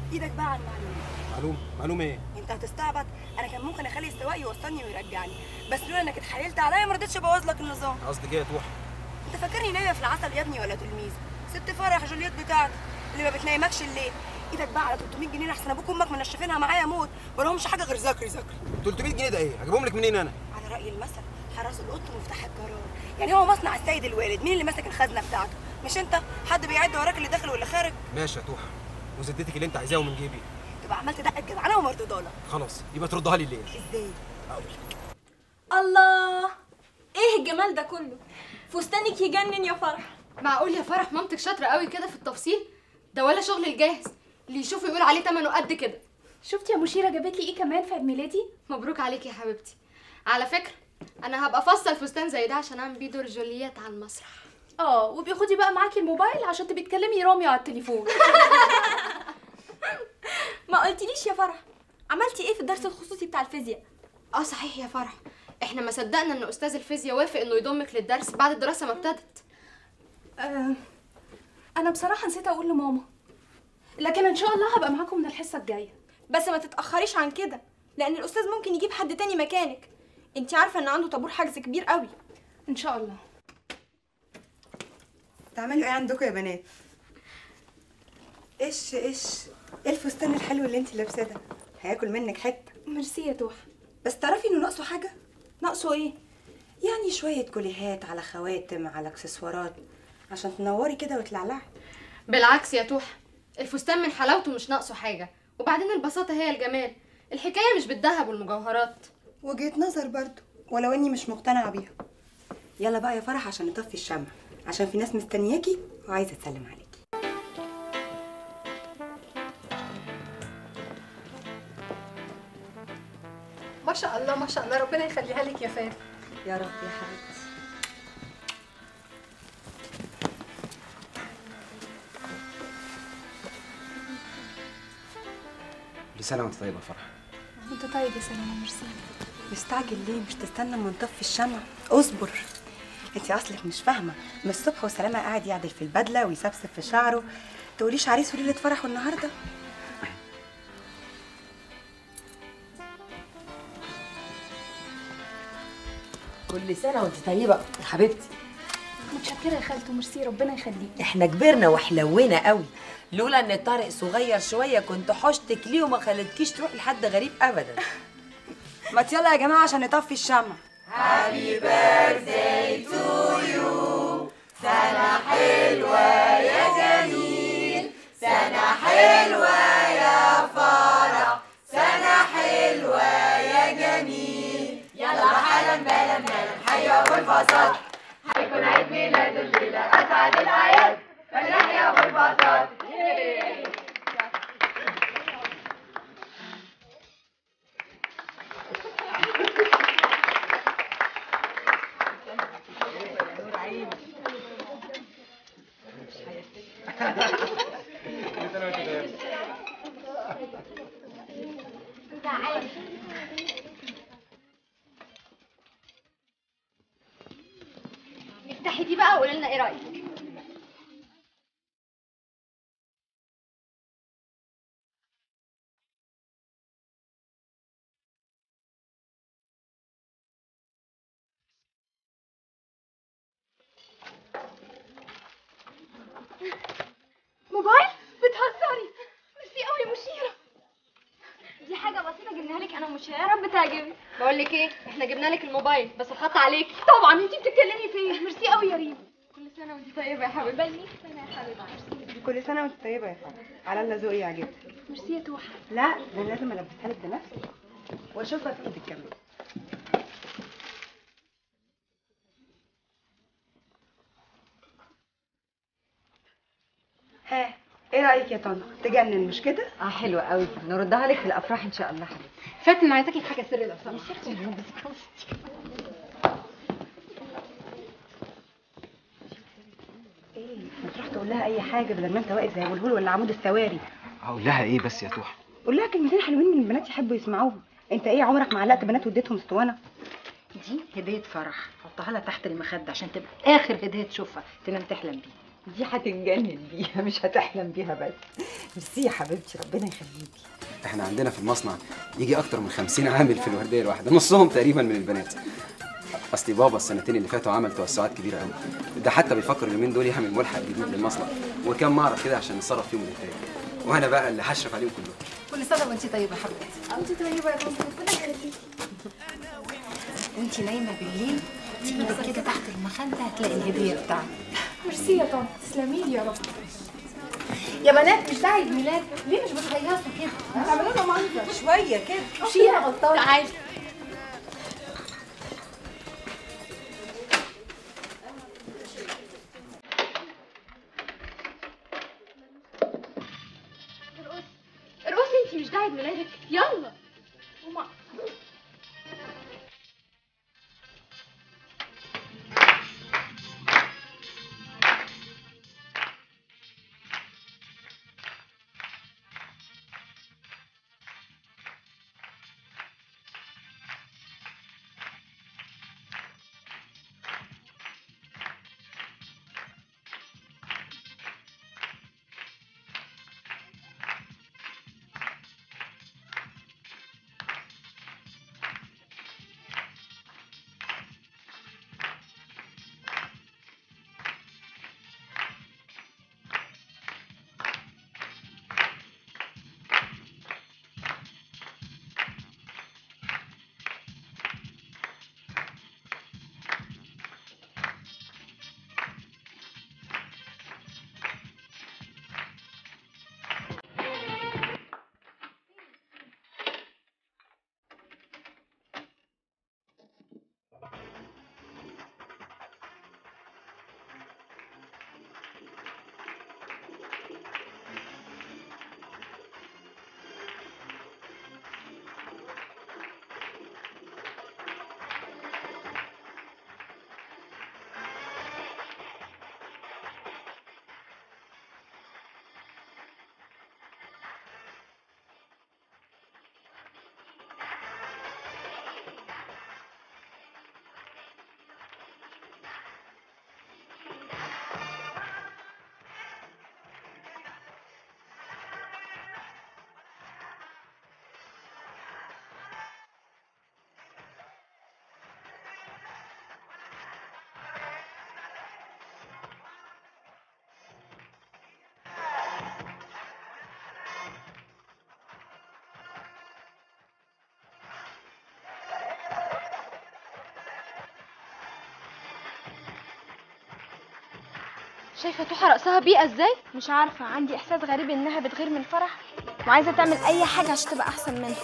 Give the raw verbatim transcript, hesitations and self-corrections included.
ايدك بقى على المعلومه. معلومه؟ معلومه ايه؟ انت هتستعبط. انا كان ممكن اخلي السواق يوصلني ويرجعني، بس لولا انك اتحايلت عليا ما رضيتش ابوظ لك النظام. قصدك ايه يا توحه؟ انت فاكرني نايمه في العسل يا ابني ولا تلميذ؟ ست فرح جولييت بتاعتك اللي ما بتنيمكش الليل. ايدك بقى على تلتمية جنيه احسن ابوك وامك منشفينها معايا موت، ولا همش حاجه غير ذاكري ذاكري. تلتمية جنيه ده ايه؟ هجيبهم لك منين انا؟ على راي المثل حراس القط مفتاح الجرار. يعني هو مصنع السيد الوالد، مين اللي ماسك الخزنه بتاعته؟ مش انت؟ حد بيعد وراك اللي داخل واللي خارج؟ ماشي يا توحه، وزدتك اللي انت عايزاه من جيبي. تبقى عملت دقه جدعانه ومردوده لك. خلاص يبقى تردها لي ليه؟ ازاي؟ اقول لك. الله، ايه الجمال ده كله؟ فستانك يجنن يا فرح. معقول يا فرح مامتك شاطره قوي كده في التفصيل ده؟ ولا شغل الجاهز اللي يشوفه يقول عليه تمنه قد كده. شفتي يا مشيره جابت لي ايه كمان في عيد ميلادي؟ مبروك عليكي يا حبيبتي. على فكره انا هبقى افصل فستان زي ده عشان اعمل بيه دور جولييت على المسرح. اه، وبياخدي بقى معاكي الموبايل عشان تبقي تكلمي رامي على التليفون. ما قلتليش يا فرح عملتي ايه في الدرس الخصوصي بتاع الفيزياء؟ اه صحيح يا فرح، احنا ما صدقنا ان استاذ الفيزياء وافق انه يضمك للدرس بعد الدراسه ما ابتدت. آه انا بصراحه نسيت اقول لماما، لكن ان شاء الله هبقى معاكم من الحصه الجايه. بس ما تتاخريش عن كده، لان الاستاذ ممكن يجيب حد تاني مكانك. انت عارفه ان عنده طابور حجز كبير قوي. ان شاء الله. تعملوا ايه عندكم يا بنات؟ ايش ايش ايه الفستان الحلو اللي انت لابساه ده؟ هياكل منك حته. ميرسي يا توحه. بس تعرفي انه ناقصه حاجه؟ ناقصه ايه؟ يعني شويه كوليهات على خواتم على اكسسوارات عشان تنوري كده وتلعلعي. بالعكس يا توحه، الفستان من حلاوته مش ناقصه حاجه، وبعدين البساطه هي الجمال. الحكايه مش بالذهب والمجوهرات. وجهة نظر برضو، ولو اني مش مقتنعه بيها. يلا بقى يا فرح عشان نطفي الشمع، عشان في ناس مستنياكي وعايزه تسلم عليكي. ما شاء الله ما شاء الله، ربنا يخليها لك يا فارس. يا رب يا حبيبتي. كل سنه وانت طيبه يا فرح. انت طيب يا سلامه. ميرسي. مستعجل ليه؟ مش تستنى اما نطفي الشمع؟ اصبر. انت اصلك مش فاهمه، من الصبح وسلامه قاعد يعدل في البدله ويسبسب في شعره، تقوليش عريس وليله فرح النهارده؟ كل سنه وانت طيبه يا حبيبتي. متشكره يا خالته. ميرسي، ربنا يخليك. احنا كبرنا وحلوينا قوي، لولا ان طارق صغير شويه كنت حشتك ليه وما خلتكيش تروحي لحد غريب ابدا. ما يلا يا جماعه عشان نطفي الشمع. هابي بيرثداي تو يو، سنه حلوه يا جميل، سنه حلوه يا فرح، سنه حلوه يا جميل. يلا حالا بالا بالا حيا ابو الفصل، هيكون عيد ميلاد الليله اسعد الاعياد، فرح يا ابو الفصل. افتحي دي بقى وقولي لنا ايه رايك. موبايل؟ بتهزري؟ ميرسي قوي يا مشيره. دي حاجه بسيطه جبناها لك انا ومشيره، يا رب تعجبك. بقول لك ايه، احنا جبنا لك الموبايل بس الخط عليكي. طبعا انتي بتتكلمي فين؟ ميرسي قوي يا ريم. كل سنه وانت طيبه يا حبيبتي. بل مية سنه يا حبيبتي. كل سنه وانت طيبه يا فرح. على الله ذوقي يعجبك. ميرسي يا توحه. لا ده انا لازم البسها لك بنفسي واشوفها في ايدك كمان. ها ايه رايك يا طنط؟ تجنن مش كده؟ اه حلوه قوي، نردها لك في الافراح ان شاء الله حبيبتي. فاتن انا عايزاكي في حاجه سر لو سمحتي. ايه ما تروح تقول لها اي حاجه بدل ما انت واقف زي ابو الهول ولا عمود السواري. هقول لها ايه بس يا توحه؟ قول لها كلمتين حلوين من البنات يحبوا يسمعوهم. انت ايه عمرك ما علقت بنات واديتهم اسطوانه؟ دي هديه فرح، حطها لها تحت المخده عشان تبقى اخر هديه تشوفها تنام تحلم بيها. دي هتنجنن بيها مش هتحلم بيها بس. ميرسي يا حبيبتي ربنا يخليكي. احنا عندنا في المصنع يجي اكتر من خمسين عامل في الورديه الواحده، نصهم تقريبا من البنات. اصلي بابا السنتين اللي فاتوا عمل توسعات كبيره قوي، ده حتى بيفكر اليومين دول يعمل ملحق جديد للمصنع وكم معرض كده عشان نصرف فيهم الانتاج، وانا بقى اللي هشرف عليهم كلهم. كل سنه وانت طيبه يا حبيبتي. انت طيبه يا طنط، ربنا يخليكي. وانت نايمه بالليل تيجي كده تحت المخده هتلاقي الهديه بتاعتك. ميرسي يا طنط، تسلمي لي يا رب. يا بنات مش ده عيد ميلاد، ليه مش بتهيصوا كده؟ تعملوا لنا منظر شويه كده. شيها غلطانه. تعالي. ارقصي انتي، مش ده عيد ميلادك، يلا. ماما شايفه توحه رقصها بيئه ازاي؟ مش عارفه، عندي احساس غريب انها بتغير من الفرح وعايزه تعمل اي حاجه عشان تبقى احسن منها.